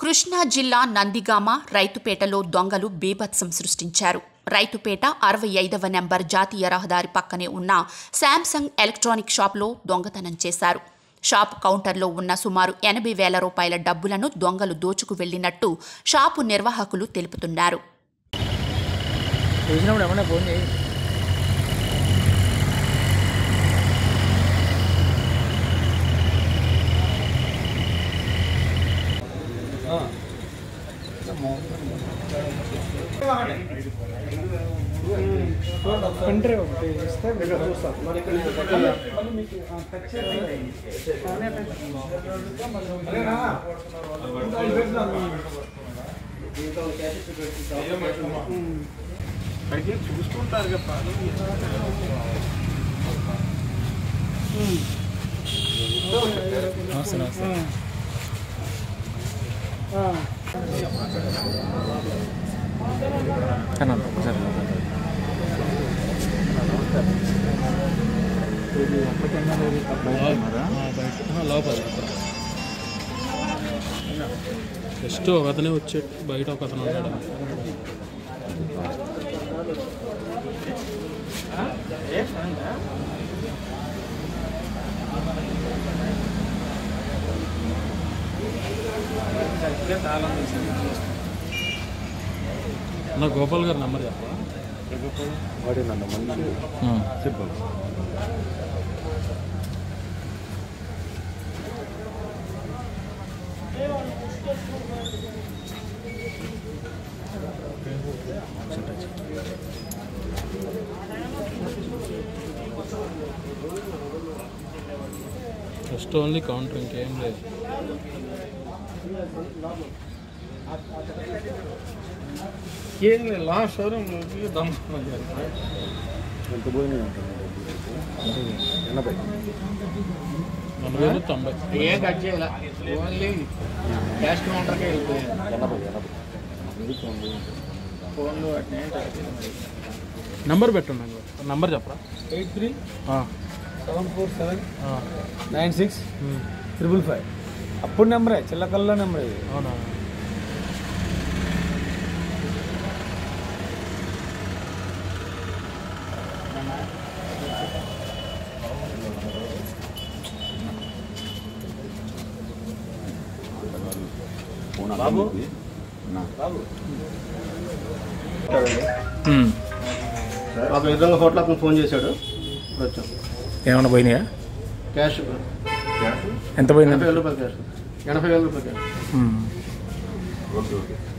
కృష్ణా జిల్లా నందిగామ రైతుపేటలో దొంగలు బీభత్సం సృష్టించారు. రైతుపేట 65వ నెంబర్ జాతీయ రహదారి పక్కనే ఉన్న శాంసంగ్ ఎలక్ట్రానిక్ షాప్లో దొంగతనం చేశారు. షాపు కౌంటర్లో ఉన్న సుమారు 80,000 రూపాయల డబ్బులను దొంగలు దోచుకు వెళ్లినట్టు షాపు నిర్వాహకులు తెలుపుతున్నారు. చూసుకుంటారు జస్ట్ ఒక అతనే వచ్చే బయట ఒక అతను ఉన్నాడు. నా గోపాల్ గారు నెంబర్ చెప్పా. జస్ట్ ఓన్లీ కౌంటర్, ఇంకేం లేదు. ఏం లేదు, లాస్ట్ షోరూమ్లోకి దమ్ముకున్నాను. ఎంత పోయినాయి అంటారు? 80,90 ఏం కట్ చేయాల, ఓన్లీ క్యాష్ కౌంటర్కే వెళ్ళిపోయాను. 80 ఫోన్లు అట్నే నంబర్ పెట్టున్నాను. నంబర్ చెప్పరా? 83-7479655. అప్పుడు నెంబరే, చిల్లకల్లో నెంబర్ ఇది. అవునా? బాబు ఒక విధంగా హోటల్ అతను ఫోన్ చేశాడు. ఇప్పుడు వచ్చాం. ఏమన్నా పోయినాయా? క్యాష్ ఎంత పోయింది? 80,000 రూపాయలు క్యాష్. 80,000 రూపాయలు క్యాష్. ఓకే.